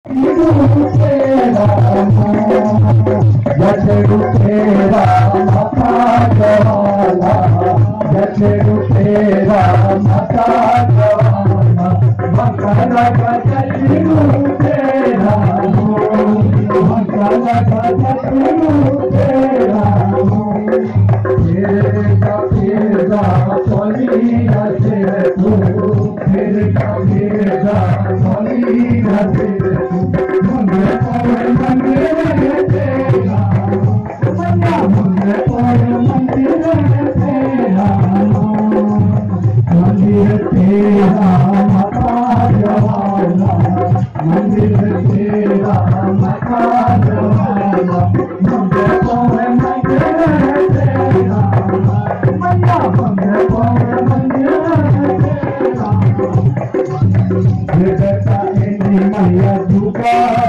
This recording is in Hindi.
तेरा माता जवाना तेरा माता जवाना मकाना बदलू तेरा मकाना बदलू तेरा तेरा सोनी हसे तू तेरा सोनी हसे तू मुझे और मंदिर तेरा मुझे और मंदिर तेरा मंदिर तेरा माता जवाना मंदिर तेरा माता जवाना मुझे और मंदिर तेरा मैया मुझे और मंदिर तेरा ये बेटा इंडी मैया दुआ